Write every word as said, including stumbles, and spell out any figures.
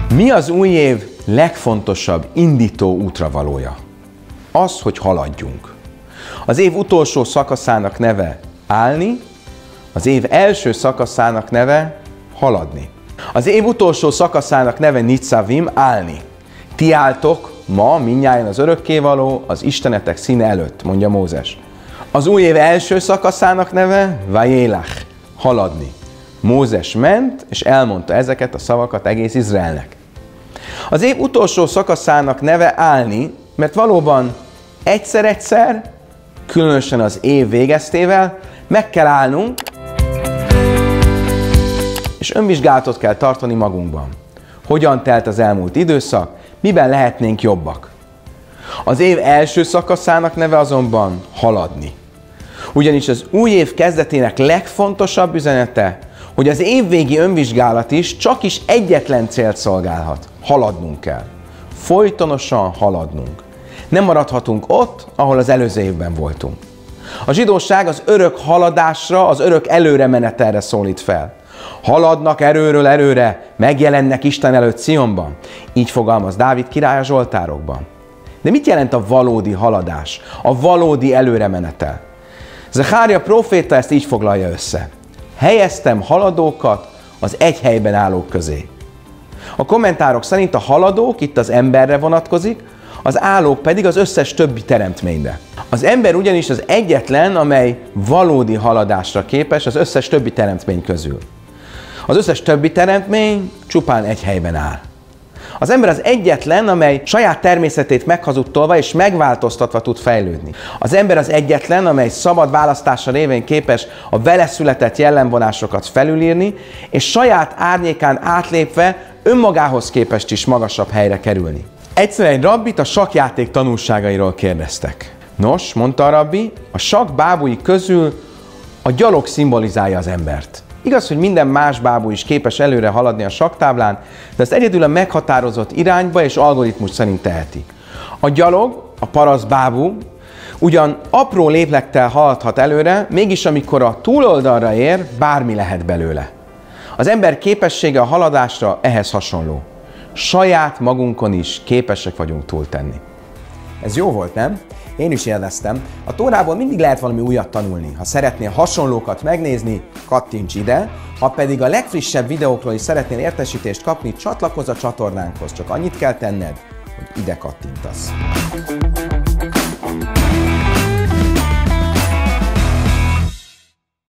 Mi az új év legfontosabb indító útravalója? Az, hogy haladjunk. Az év utolsó szakaszának neve állni, az év első szakaszának neve haladni. Az év utolsó szakaszának neve Nitzavim, állni. Ti álltok ma mindnyájan az örökkévaló, az istenetek színe előtt, mondja Mózes. Az új év első szakaszának neve Vajélach, haladni. Mózes ment, és elmondta ezeket a szavakat egész Izraelnek. Az év utolsó szakaszának neve állni, mert valóban egyszer-egyszer, különösen az év végeztével, meg kell állnunk, és önvizsgálatot kell tartani magunkban. Hogyan telt az elmúlt időszak, miben lehetnénk jobbak. Az év első szakaszának neve azonban haladni. Ugyanis az új év kezdetének legfontosabb üzenete, hogy az évvégi önvizsgálat is csak is egyetlen célt szolgálhat. Haladnunk kell. Folytonosan haladnunk. Nem maradhatunk ott, ahol az előző évben voltunk. A zsidóság az örök haladásra, az örök előre menetelre szólít fel. Haladnak erőről erőre, megjelennek Isten előtt Cionban. Így fogalmaz Dávid király a Zsoltárokban. De mit jelent a valódi haladás, a valódi előre menetel? Zakária próféta ezt így foglalja össze. Helyeztem haladókat az egy helyben állók közé. A kommentárok szerint a haladók itt az emberre vonatkozik, az állók pedig az összes többi teremtményre. Az ember ugyanis az egyetlen, amely valódi haladásra képes az összes többi teremtmény közül. Az összes többi teremtmény csupán egy helyben áll. Az ember az egyetlen, amely saját természetét meghazudtolva és megváltoztatva tud fejlődni. Az ember az egyetlen, amely szabad választása révén képes a vele született jellemvonásokat felülírni, és saját árnyékán átlépve önmagához képest is magasabb helyre kerülni. Egyszer egy rabbit a sakkjáték tanulságairól kérdeztek. Nos, mondta a rabbi, a sakk bábui közül a gyalog szimbolizálja az embert. Igaz, hogy minden más bábú is képes előre haladni a sakktáblán, de ezt egyedül a meghatározott irányba és algoritmus szerint teheti. A gyalog, a paraszt bábú, ugyan apró léplettel haladhat előre, mégis amikor a túloldalra ér, bármi lehet belőle. Az ember képessége a haladásra ehhez hasonló. Saját magunkon is képesek vagyunk túltenni. Ez jó volt, nem? Én is élveztem. A Tórából mindig lehet valami újat tanulni. Ha szeretnél hasonlókat megnézni, kattints ide. Ha pedig a legfrissebb videókról is szeretnél értesítést kapni, csatlakozz a csatornánkhoz. Csak annyit kell tenned, hogy ide kattintasz.